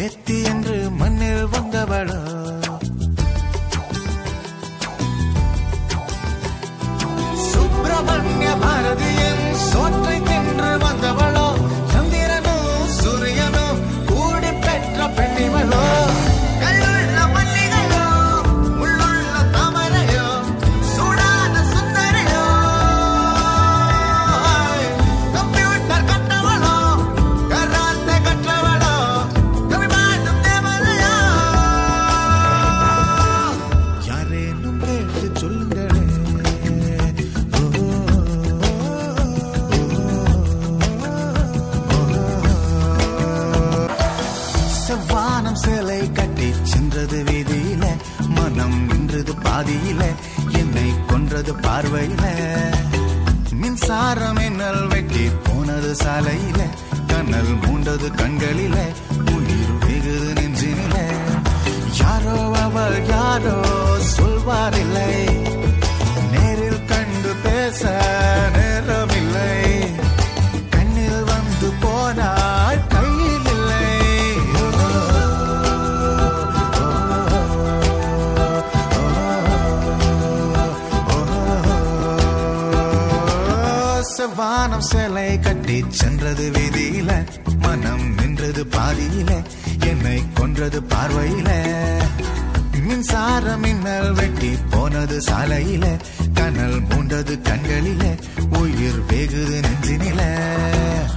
நேத்தி என்று மண்ணில் வந்தவளோ சுப்பிரமணிய பாரதியின் சோற்றை தின்று வந்தவளோ சந்திரனோ சூரியனோ கூடி பெற்ற பெண்ணிவளோ சேலை கட்டி சென்றது வீதியில மனம் நின்றது பாதியில என்னை கொன்றது பார்வையில மின்சாரம் என்னல் வெட்டி போனது சாலையில கண்ணல் மூண்டது கண்களில உயிர் வெகுது நெஞ்சினில யாரோ அவள் யாரோ சொல்வாரில்லை நேரில் கண்டு பேச நேரமில்லை கண்ணில் வந்து போனாள் கையில் இல்லை வானம் சேலை கட்டி சென்றது வீதியில மனம் நின்றது பாதியில என்னை கொன்றது பார்வையில மின்சாரம் மின்னல் வெட்டி போனது சாலையில கனல் மூண்டது கண்களில உயிர் வெகுது நெஞ்சினில